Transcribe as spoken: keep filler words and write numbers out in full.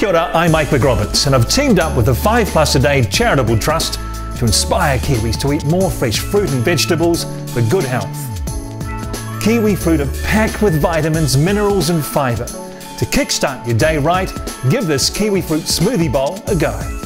Kia ora, I'm Mike McRoberts and I've teamed up with the five plus A Day Charitable Trust to inspire Kiwis to eat more fresh fruit and vegetables for good health. Kiwi fruit are packed with vitamins, minerals and fibre. To kickstart your day right, give this kiwi fruit smoothie bowl a go.